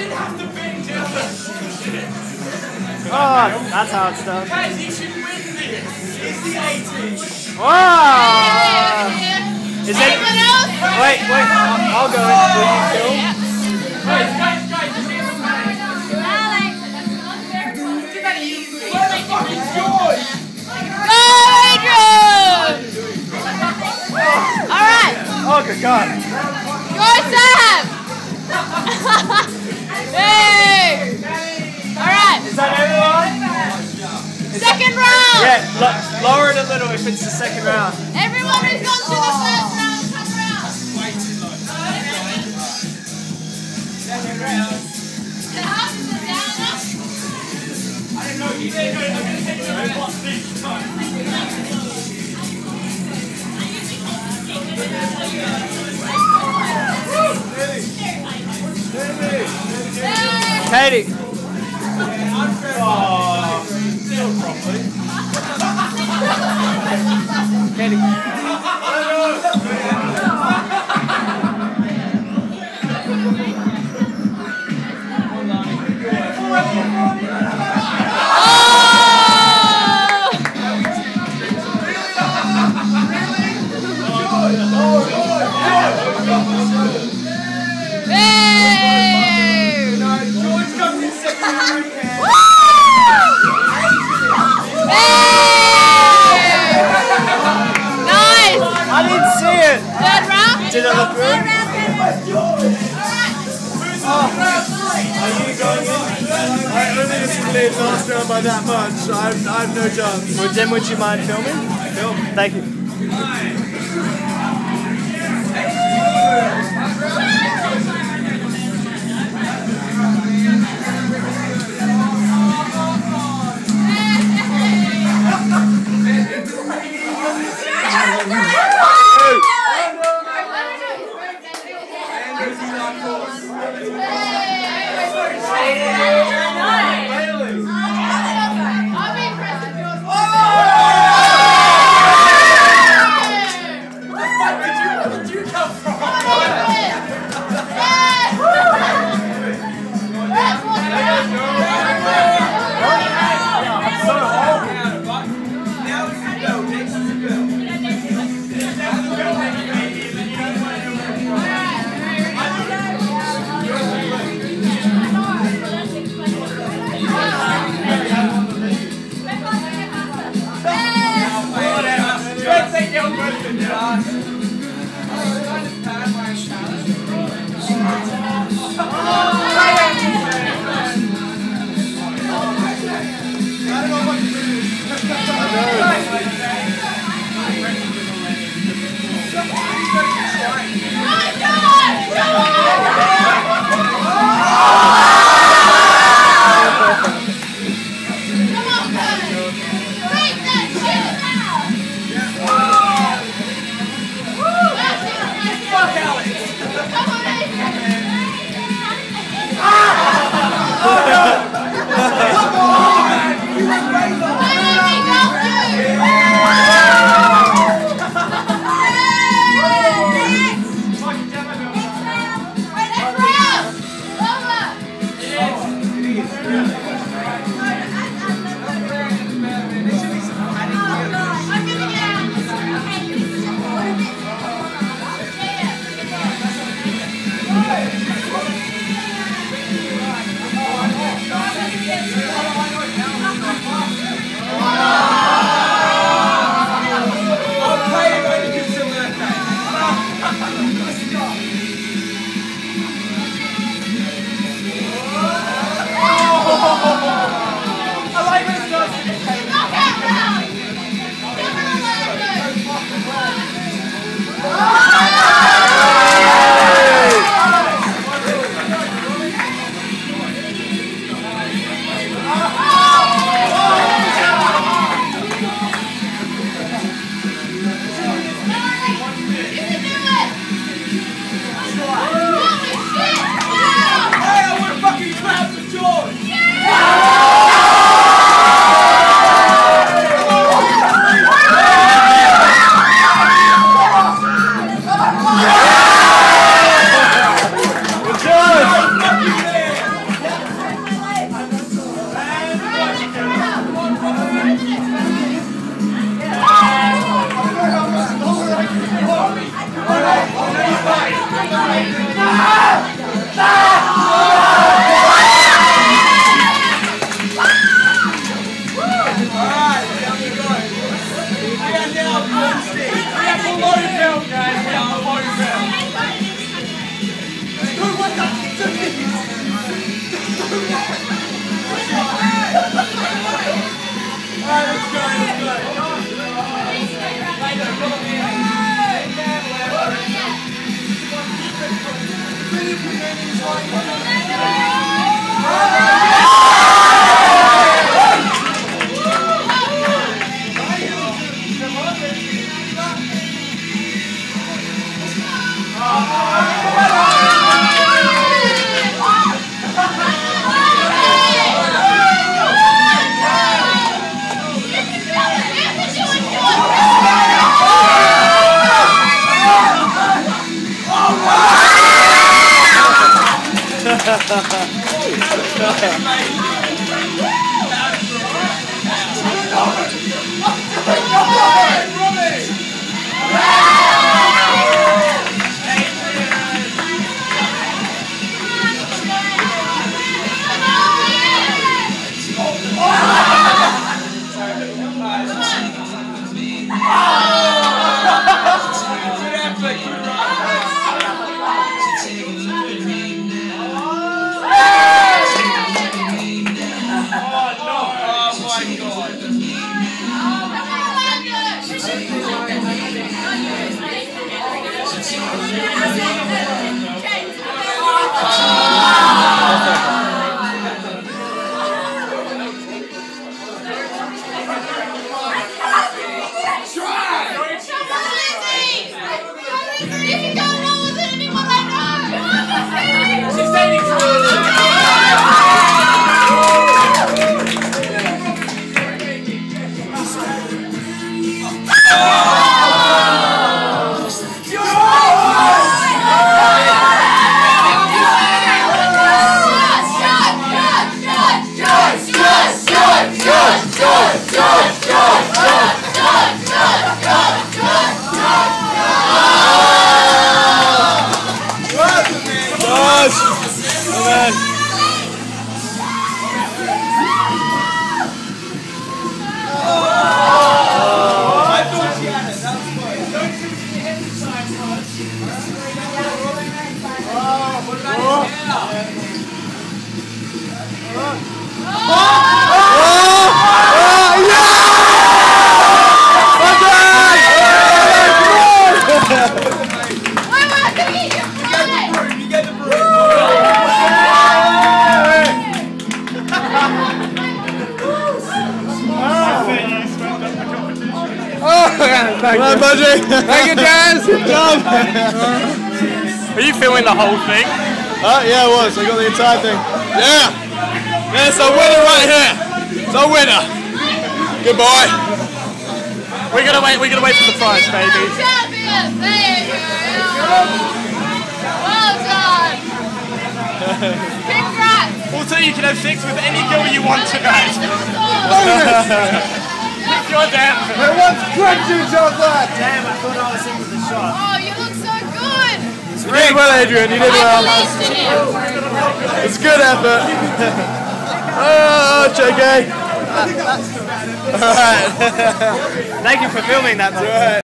Oh, that's hard stuff. Guys, you should win this. It's the 80s. Wow! Is it? Wait, I'll go in. Will you film? Guys, where the fuck is George? Go, Adrian! Alright. Oh, good God. Go, Sam! Hey! Alright. Is that everyone? Second round! Yeah, lower it a little if it's the second round. Everyone who's gone to the first round, come round. Second round. The house is a downer. I don't know, you did. I'm going to take you over plus this time. Katie. Katie. Did it look good? Are you going in? I don't think it's played last round by that much, so I have no chance. Well, Jim, would you mind filming? Film. Thank you. Thank you, budgie. Thank you, Jazz. Good job. Are you filming the whole thing? Yeah, I was. I got the entire thing. Yeah. There's a winner right here. It's a winner. Good boy. We're gonna wait for the prize, baby. Champion! There you go! Well done! Congrats! Also, you can have sex with any girl you want tonight. Pick your damn. I want crunchy chocolate! Damn, I thought I was in with the shot. Oh, you look so good! You did well, Adrian. You did well. I believed in you. It's good effort. Oh, JK. Alright. Thank you for filming that, man.